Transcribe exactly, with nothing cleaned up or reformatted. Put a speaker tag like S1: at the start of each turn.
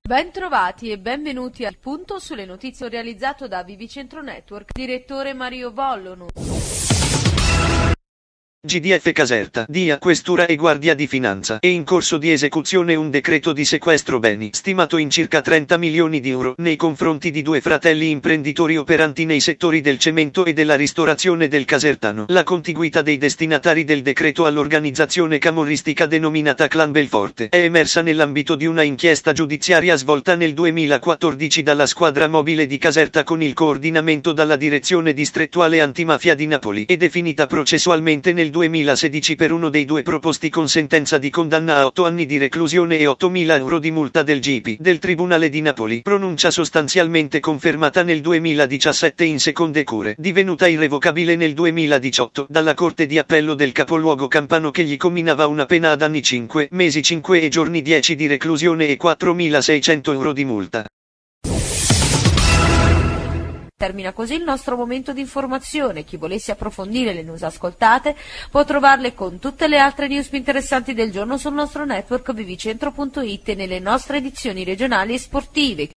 S1: Bentrovati e benvenuti al Punto sulle notizie realizzato da Vivicentro Network, direttore Mario Vollonu.
S2: G D F Caserta, D I A, Questura e Guardia di Finanza. È in corso di esecuzione un decreto di sequestro beni, stimato in circa trenta milioni di euro, nei confronti di due fratelli imprenditori operanti nei settori del cemento e della ristorazione del Casertano. La contiguità dei destinatari del decreto all'organizzazione camorristica denominata Clan Belforte è emersa nell'ambito di una inchiesta giudiziaria svolta nel duemilaquattordici dalla squadra mobile di Caserta con il coordinamento dalla Direzione Distrettuale Antimafia di Napoli e definita processualmente nel duemilasedici per uno dei due proposti con sentenza di condanna a otto anni di reclusione e ottomila euro di multa del G P del Tribunale di Napoli, pronuncia sostanzialmente confermata nel duemiladiciassette in seconde cure, divenuta irrevocabile nel duemiladiciotto dalla Corte di Appello del capoluogo campano che gli comminava una pena ad anni cinque mesi cinque e giorni dieci di reclusione e quattromilaseicento euro di multa.
S1: Termina così il nostro momento di informazione. Chi volesse approfondire le news ascoltate può trovarle con tutte le altre news più interessanti del giorno sul nostro network vivicentro punto it e nelle nostre edizioni regionali e sportive.